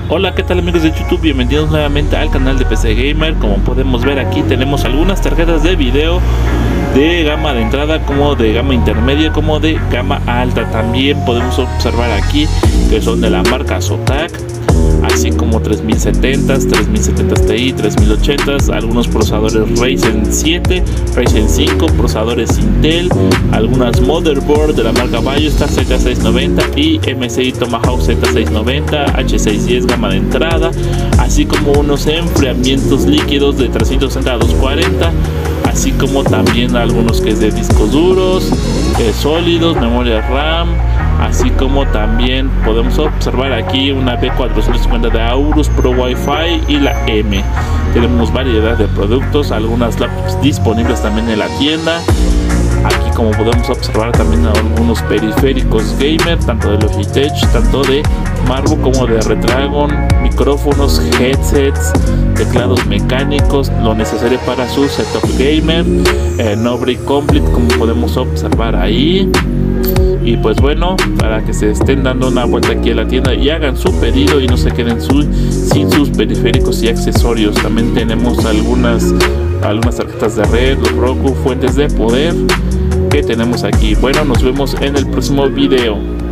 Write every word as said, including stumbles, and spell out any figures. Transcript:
Hola, ¿qué tal amigos de YouTube? Bienvenidos nuevamente al canal de P C Gamer. Como podemos ver aquí tenemos algunas tarjetas de video de gama de entrada, como de gama intermedia, como de gama alta. También podemos observar aquí que son de la marca Zotac, así como tres mil setenta, tres mil setenta Ti, tres mil ochenta, algunos procesadores Ryzen siete, Ryzen cinco, procesadores Intel, algunas motherboard de la marca Biostar Z seiscientos noventa y M S I Tomahawk Z seiscientos noventa, H seiscientos diez gama de entrada, así como unos enfriamientos líquidos de trescientos sesenta a doscientos cuarenta, así como también algunos que es de discos duros, eh, sólidos, memoria RAM, así como también podemos observar aquí una B cuatrocientos cincuenta de Aorus Pro Wi-Fi y la M. Tenemos variedad de productos, algunas laptops disponibles también en la tienda. Aquí, como podemos observar, también algunos periféricos gamer, tanto de Logitech, tanto de Marvel como de Redragon, micrófonos, headsets, teclados mecánicos, lo necesario para su setup gamer, eh, no break complete, como podemos observar ahí. Y pues bueno, para que se estén dando una vuelta aquí a la tienda y hagan su pedido y no se queden su, sin sus periféricos y accesorios. También tenemos algunas, algunas tarjetas de red, los Roku, fuentes de poder que tenemos aquí. Bueno, nos vemos en el próximo video.